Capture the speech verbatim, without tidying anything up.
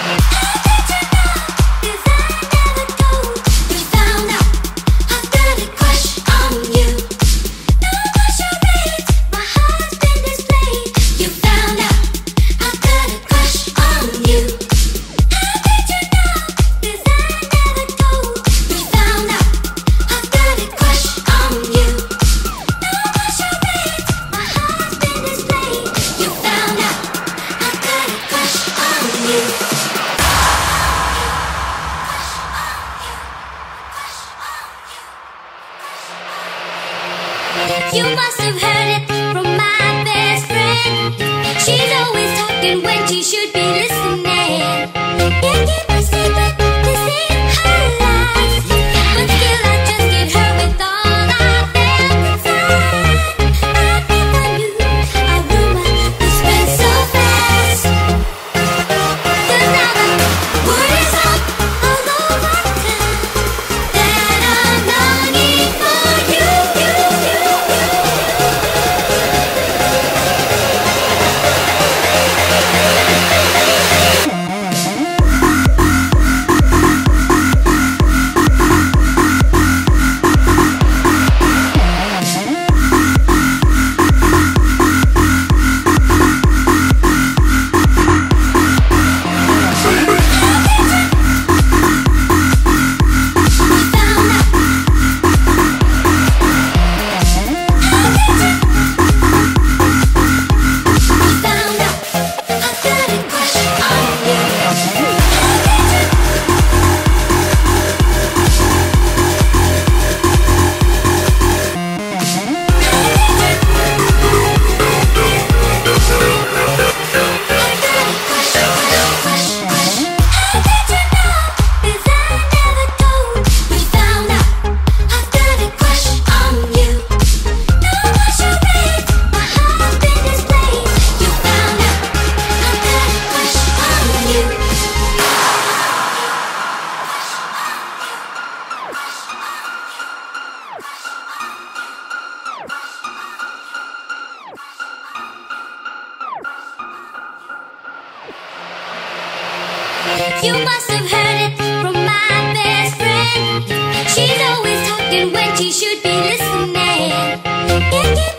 You must have heard it from my best friend. She's always talking when she should be listening. Can't keep a secret, this ain't her life. But still I trusted her with all I felt inside. I never knew a rumor could spread so fast. 'Cause now the word is out all over town that I'm longing for you, you, you, you. You must have heard it from my best friend. She's always talking when she should be listening. Can't keep